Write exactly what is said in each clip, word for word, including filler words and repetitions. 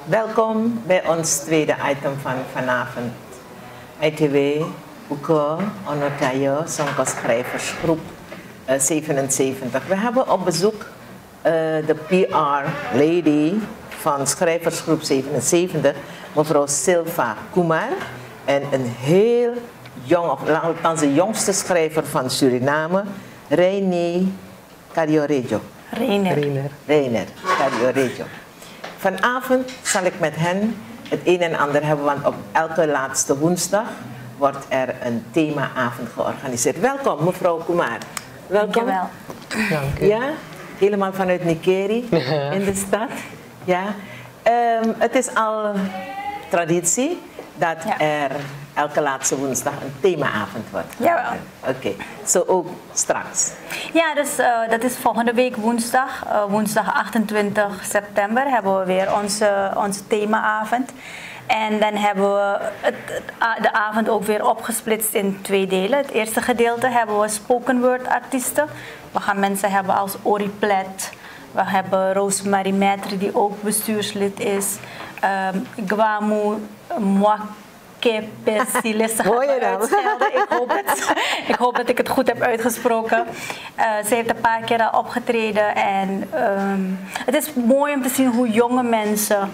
Welkom bij ons tweede item van vanavond. I T W, Uko, Onotayo, Sonko Schrijversgroep uh, zevenenzeventig. We hebben op bezoek uh, de P R-lady van Schrijversgroep zevenenzeventig, mevrouw Silva Kumar. En een heel jong, of althans de jongste schrijver van Suriname, Reiner Cariorejo. Reiner. Reiner. Reiner Cariorejo. Vanavond zal ik met hen het een en ander hebben, want op elke laatste woensdag wordt er een themaavond georganiseerd. Welkom, mevrouw Kumar. Welkom. Dankjewel. Dank u. Ja, helemaal vanuit Nikeri in de stad. Ja. Um, het is al traditie dat Ja. er elke laatste woensdag een themaavond wordt. Jawel. Oké, okay. Zo so ook straks. Ja, dus uh, dat is volgende week woensdag. Uh, woensdag achtentwintig september hebben we weer onze, onze themaavond. En dan hebben we het, het, de avond ook weer opgesplitst in twee delen. Het eerste gedeelte hebben we spoken word artiesten. We gaan mensen hebben als Ori Plet. We hebben Rosemary Maitre die ook bestuurslid is. Um, Gwamu Mwak. Hoor je dat? Ik hoop, het, ik hoop dat ik het goed heb uitgesproken. Uh, ze heeft een paar keer al opgetreden. En um, het is mooi om te zien hoe jonge mensen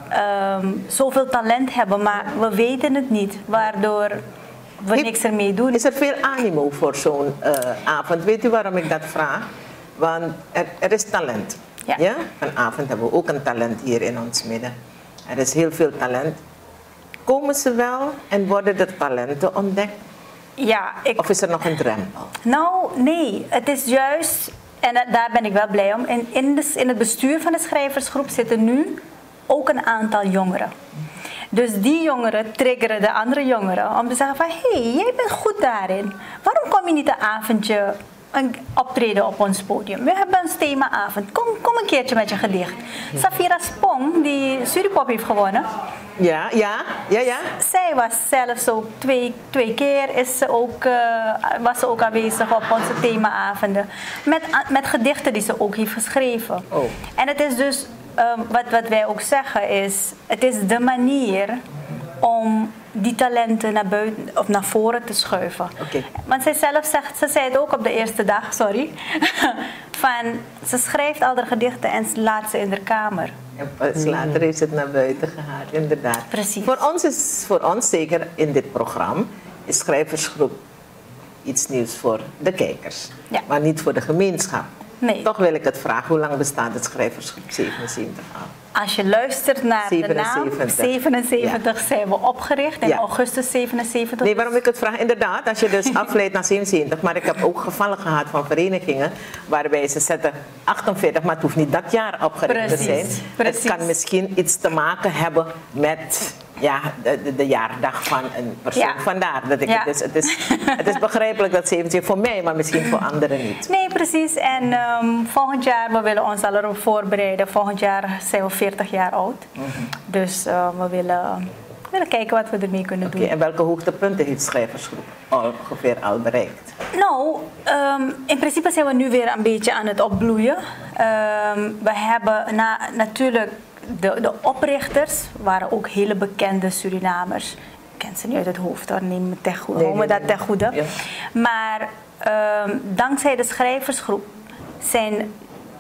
um, zoveel talent hebben. Maar we weten het niet. Waardoor we Heeft, niks ermee doen. Is er veel animo voor zo'n uh, avond? Weet u waarom ik dat vraag? Want er, er is talent. Ja. Ja? Vanavond hebben we ook een talent hier in ons midden. Er is heel veel talent. Komen ze wel en worden de talenten ontdekt? Ja, ik... Of is er nog een drempel? Nou, nee. Het is juist, en daar ben ik wel blij om, in, in, de, in het bestuur van de schrijversgroep zitten nu ook een aantal jongeren. Dus die jongeren triggeren de andere jongeren om te zeggen van, hé, hey, jij bent goed daarin. Waarom kom je niet een avondje een optreden op ons podium? We hebben een themaavond. Kom, kom een keertje met je gedicht. Safira Spong, die Suripop heeft gewonnen. Ja, ja, ja, ja. Zij was zelfs ook twee, twee keer is ze ook, uh, was ze ook aanwezig op onze themaavonden. Met, met gedichten die ze ook heeft geschreven. Oh. En het is dus, um, wat, wat wij ook zeggen is, het is de manier om die talenten naar buiten of naar voren te schuiven. Okay. Want zij zelf zegt, ze zei het ook op de eerste dag, sorry, van ze schrijft al haar gedichten en ze laat ze in de kamer. En pas later is het naar buiten gehaald, inderdaad. Precies. Voor ons is, voor ons zeker in dit programma, is schrijversgroep iets nieuws voor de kijkers. Ja. Maar niet voor de gemeenschap. Nee. Toch wil ik het vragen, hoe lang bestaat het schrijversgroep zevenenzeventig al? Als je luistert naar zevenenzeventig. de naam, zevenenzeventig ja. zijn we opgericht in ja. augustus zevenenzeventig. Nee, waarom ik het vraag? Inderdaad, als je dus afleidt naar zevenenzeventig, maar ik heb ook gevallen gehad van verenigingen waarbij ze zetten achtenveertig, maar het hoeft niet dat jaar opgericht Precies. te zijn. Precies. Het kan misschien iets te maken hebben met ja, de, de, de jaardag van een persoon. Ja. Vandaar dat ik ja. het, dus, het, is, het is begrijpelijk dat zevenenzeventig voor mij, maar misschien voor anderen niet. Nee, precies. En um, volgend jaar, we willen ons al erop voorbereiden. Volgend jaar zijn we veertig jaar oud. Mm-hmm. Dus uh, we willen, we willen kijken wat we ermee kunnen Okay, doen. en welke hoogtepunten heeft schrijversgroep ongeveer al bereikt? Nou, um, in principe zijn we nu weer een beetje aan het opbloeien. Um, we hebben na, natuurlijk de, de oprichters, waren ook hele bekende Surinamers. Ik ken ze niet uit het hoofd, hoor. Neem me ten goede. Nee, nee, dat ten goede. Ja. Maar um, dankzij de schrijversgroep zijn,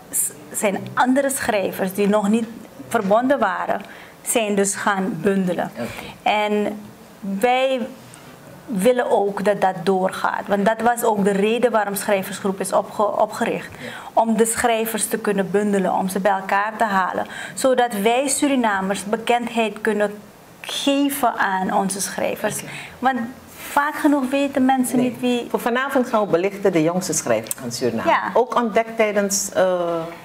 zijn andere schrijvers die nog niet verbonden waren, zijn dus gaan bundelen. Okay. En wij willen ook dat dat doorgaat. Want dat was ook de reden waarom schrijversgroep is opge opgericht. Ja. Om de schrijvers te kunnen bundelen, om ze bij elkaar te halen. Zodat wij Surinamers bekendheid kunnen geven aan onze schrijvers. Okay. Want vaak genoeg weten mensen nee. niet wie... Voor vanavond gaan we belichten de jongste schrijvers van Suriname. Ja. Ook ontdekt tijdens uh,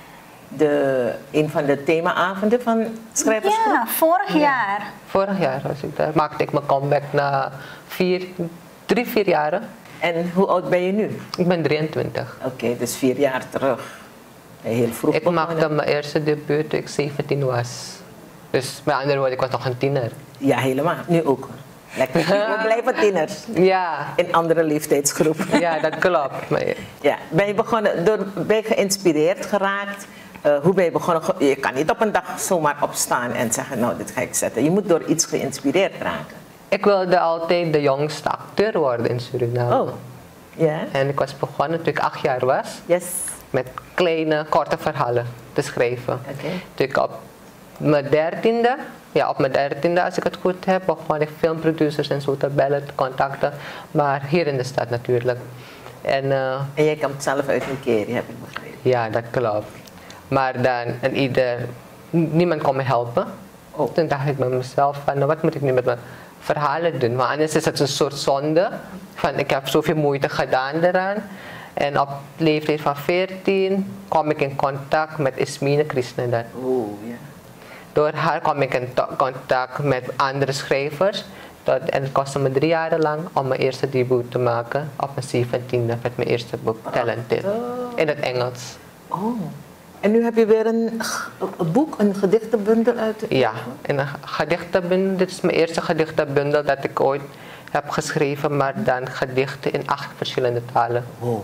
de, een van de themaavonden van schrijversgroep? Ja, vorig ja. jaar. Vorig jaar was ik daar. Maakte ik mijn comeback na vier, drie, vier jaren. En hoe oud ben je nu? Ik ben drieëntwintig. Oké, okay, dus vier jaar terug. Heel vroeg ik begonnen. maakte mijn eerste debuut toen ik zeventien was. Dus met andere woorden, ik was nog een tiener. Ja, helemaal. Nu ook. Lekker. We blijven tieners. Ja. In andere leeftijdsgroepen. Ja, dat klopt. Maar... Ja. Ben je begonnen, door, ben je geïnspireerd geraakt Uh, hoe ben je begonnen? Je kan niet op een dag zomaar opstaan en zeggen, nou, dit ga ik zetten. Je moet door iets geïnspireerd raken. Ik wilde altijd de jongste acteur worden in Suriname. Oh, ja? Yeah. En ik was begonnen toen ik acht jaar was. Yes. Met kleine, korte verhalen te schrijven. Okay. Toen ik op mijn dertiende, ja op mijn dertiende als ik het goed heb, begon ik filmproducers en zo te bellen, te contacten. Maar hier in de stad natuurlijk. En, uh, en jij komt zelf uit Nigeria, heb ik begrepen. Ja, dat klopt. Maar dan, en ieder, niemand kon me helpen. Oh. Toen dacht ik bij mezelf van, nou, wat moet ik nu met mijn verhalen doen? Want anders is het een soort zonde. Van, ik heb zoveel moeite gedaan eraan. En op leeftijd van veertien kwam ik in contact met Ismine Krishnadat. Oh, ja. Door haar kwam ik in contact met andere schrijvers. Dat, en het kostte me drie jaar lang om mijn eerste debuut te maken op mijn zeventiende met mijn eerste boek, Talented. In het Engels. Oh. En nu heb je weer een, een boek, een gedichtenbundel uit? Ja, een gedichtenbundel. Dit is mijn eerste gedichtenbundel dat ik ooit heb geschreven, maar dan gedichten in acht verschillende talen. Oh.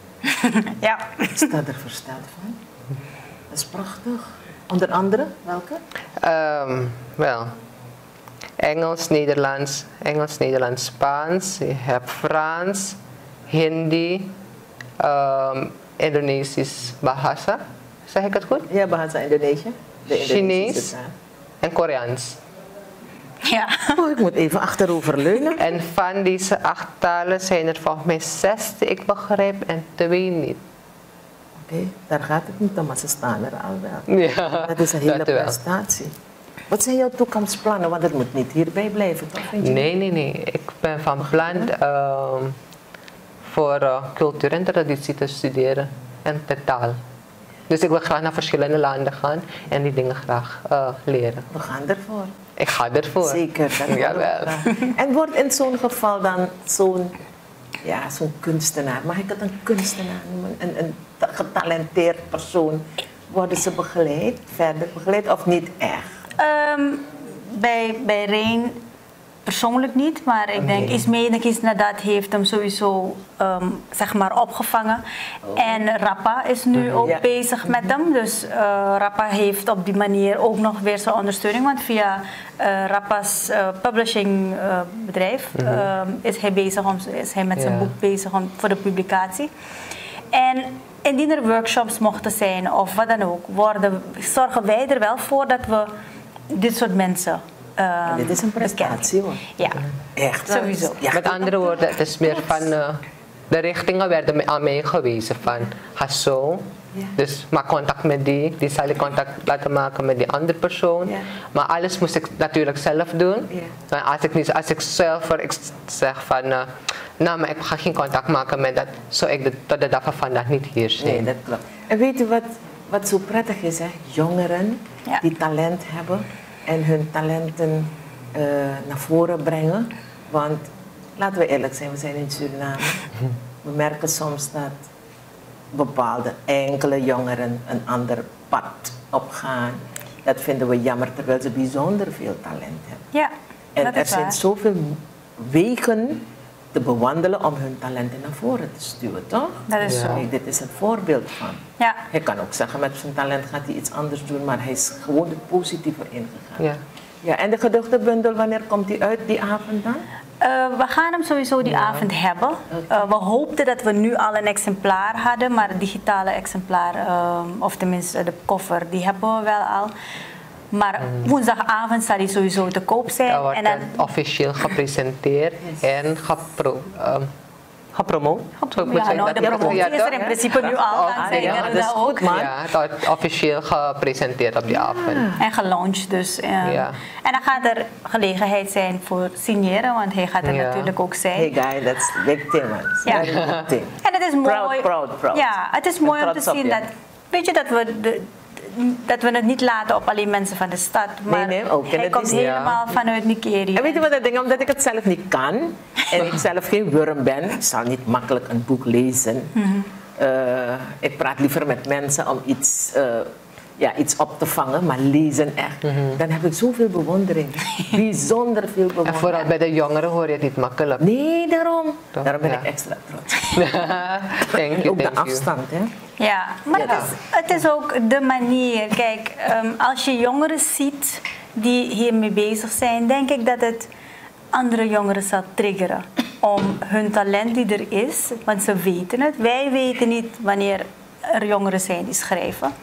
Ja. Ik sta er versteld van. Dat is prachtig. Onder andere, welke? Um, wel, Engels, Nederlands, Engels, Nederlands, Spaans. Je hebt Frans, Hindi, um, Indonesisch Bahasa. Zeg ik het goed? Ja, Bahasa Indonesië. Chinees en Koreaans. Ja. Oh, ik moet even achterover leunen. En van deze acht talen zijn er volgens mij zes die ik begrijp en twee niet. Oké, okay, daar gaat het niet om, maar ze staan er al wel. Ja, dat is een hele prestatie. Wat zijn jouw toekomstplannen? Want het moet niet hierbij blijven, toch? Vind je? Nee, nee, nee. Ik ben van plan uh, voor uh, cultuur en traditie te studeren en de taal. Dus ik wil graag naar verschillende landen gaan en die dingen graag uh, leren. We gaan ervoor. Ik ga ervoor. Zeker, dat Jawel. En wordt in zo'n geval dan zo'n ja, zo'n kunstenaar, mag ik het een kunstenaar noemen, een, een getalenteerd persoon, worden ze begeleid, verder begeleid of niet echt? Um, bij, bij Rein persoonlijk niet, maar ik denk Okay. Ismene Krishnadat heeft hem sowieso um, zeg maar opgevangen. Oh. En Rappa is nu mm-hmm. ook ja. bezig met hem. Dus uh, Rappa heeft op die manier ook nog weer zijn ondersteuning. Want via uh, Rappa's uh, publishing uh, bedrijf mm-hmm. uh, is hij bezig om, is hij met zijn yeah. boek bezig om, voor de publicatie. En indien er workshops mochten zijn of wat dan ook, worden, zorgen wij er wel voor dat we dit soort mensen Um, dit is een prestatie hoor. Ja, echt sowieso. Ja, met andere woorden, het is meer van uh, de richtingen werden aan mij gewezen van ga zo. Ja. Dus maak contact met die, die zal je contact laten maken met die andere persoon. Ja. Maar alles moest ik natuurlijk zelf doen. Ja. Maar als ik niet, als ik zelf ik zeg van, uh, nou maar ik ga geen contact maken met dat, zou ik de, tot de dag van vandaag niet hier zijn. Nee, dat klopt. En weet je wat, wat zo prettig is, hè? Jongeren ja. die talent hebben en hun talenten uh, naar voren brengen. Want laten we eerlijk zijn, we zijn in Suriname. We merken soms dat bepaalde enkele jongeren een ander pad opgaan. Dat vinden we jammer, terwijl ze bijzonder veel talent hebben. Ja, en dat er is zijn waar. zoveel wegen te bewandelen om hun talenten naar voren te stuwen, toch? Dat is ja. zo. Kijk, dit is een voorbeeld van. Ja. Hij kan ook zeggen, met zijn talent gaat hij iets anders doen, maar hij is gewoon er positiever ingegaan. Ja. Ja, en de gedichtenbundel, wanneer komt die uit, die avond dan? Uh, we gaan hem sowieso die ja. avond hebben. Uh, we hoopten dat we nu al een exemplaar hadden, maar het digitale exemplaar, uh, of tenminste de koffer, die hebben we wel al. Maar mm. woensdagavond zal die sowieso te koop zijn. Dan wordt en dan het officieel gepresenteerd yes. en gepro, um, gepromoot. Ja, nou, de promotie ja, is er in principe nu al. Oh, ah, ja, dat is goed, man. Ja, het wordt officieel gepresenteerd op die ja. avond. En gelaunched dus. Uh, ja. En dan gaat er gelegenheid zijn voor signeren, want hij gaat er ja. natuurlijk ook zijn. Hey guy, that's the big thing, man. Ja. Big thing. En het is mooi. Proud, proud, proud. Ja, het is mooi om te zien op, ja. dat, weet je, dat we de, dat we het niet laten op alleen mensen van de stad, maar nee, nee, ook hij komt is, helemaal ja. vanuit Nigeria. En weet je wat dat ding, omdat ik het zelf niet kan en ik zelf geen wurm ben, ik zal niet makkelijk een boek lezen. Mm-hmm. uh, ik praat liever met mensen om iets, uh, ja, iets op te vangen, maar lezen echt. Mm-hmm. Dan heb ik zoveel bewondering, bijzonder veel bewondering. En vooral bij de jongeren hoor je het niet makkelijk. Nee, daarom. Toch? Daarom ben ja. ik extra trots. Thank you, ook thank de afstand, hè? Ja, maar Ja. Het, is, het is ook de manier. Kijk, um, als je jongeren ziet die hiermee bezig zijn, denk ik dat het andere jongeren zal triggeren om hun talent die er is, want ze weten het. Wij weten niet wanneer er jongeren zijn die schrijven.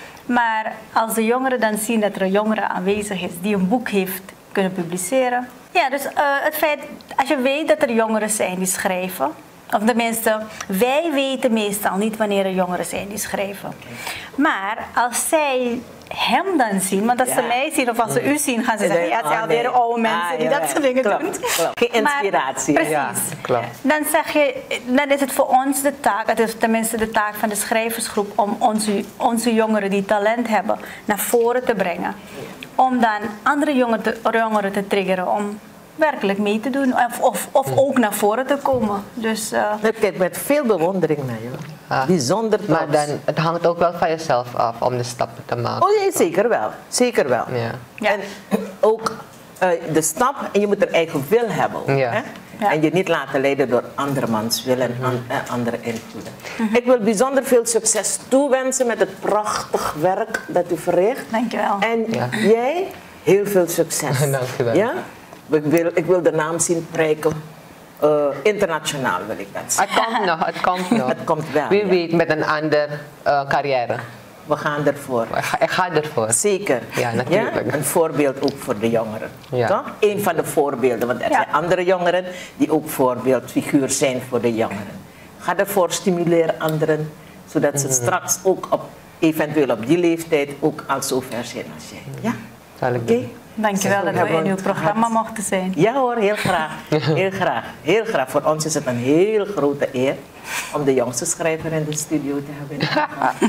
Maar als de jongeren dan zien dat er een jongere aanwezig is die een boek heeft kunnen publiceren. Ja, dus uh, het feit, als je weet dat er jongeren zijn die schrijven, of tenminste, wij weten meestal niet wanneer er jongeren zijn die schrijven. Maar als zij hem dan zien, want als Ja. ze mij zien of als ze u zien, gaan ze zeggen, ja, het zijn Ah, alweer nee. oude mensen Ah, die ja, dat soort dingen klopt, doen. klopt. Geen inspiratie. Maar, Ja, precies. klopt. Dan zeg je, dan is het voor ons de taak, het is tenminste de taak van de schrijversgroep, om onze, onze jongeren die talent hebben naar voren te brengen. Om dan andere jongeren te, jongeren te triggeren om werkelijk mee te doen of, of, of ook naar voren te komen. Dus, uh, Ik kijk met veel bewondering naar je. Ah. Bijzonder trots. Maar dan, het hangt ook wel van jezelf af om de stappen te maken. Oh nee, zeker wel. Zeker wel. Ja. Ja. En ook uh, de stap, en je moet er eigen wil hebben. Ja. Hè? Ja. En je niet laten leiden door andermans wil en an- eh, andere invloeden. Ik wil bijzonder veel succes toewensen met het prachtig werk dat u verricht. Dankjewel. En Ja. jij, heel veel succes. Dankjewel. Ja? Ik wil, ik wil de naam zien prijken. Uh, internationaal wil ik dat zien. Het komt nog, het komt nog. Het komt wel, Wie ja. weet met een andere uh, carrière. We gaan ervoor. Ik ga, ik ga ervoor. Zeker. Ja, natuurlijk. Een voorbeeld ook voor de jongeren. Ja. Toch? Eén van de voorbeelden, want er Ja. zijn andere jongeren die ook voorbeeldfiguur zijn voor de jongeren. Ga ervoor, stimuleer anderen, zodat ze straks ook op, eventueel op die leeftijd ook al zo ver zijn als jij. Ja? Zal ik Oké? doen. Dankjewel dat we Hebben in uw het programma gehad. mochten zijn. Ja hoor, heel graag. Heel graag. Heel graag. Voor ons is het een heel grote eer om de jongste schrijver in de studio te hebben.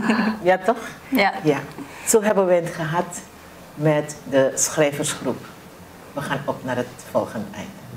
Ja toch? Ja. Ja. Zo hebben we het gehad met de schrijversgroep. We gaan op naar het volgende item.